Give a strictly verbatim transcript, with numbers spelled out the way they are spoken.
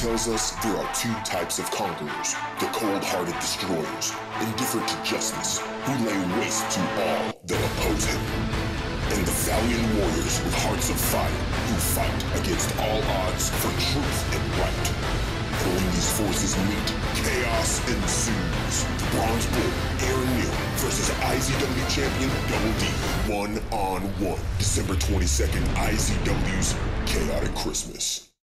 tells us there are two types of conquerors: the cold-hearted destroyers, indifferent to justice, who lay waste to all that oppose him, and the valiant warriors with hearts of fire who fight against all odds for truth and right. And when these forces meet, chaos ensues. The Bronze Bull, Aaron Neal versus I Z W champion Double D, one on one. December twenty-second, I Z W's Chaotic Christmas.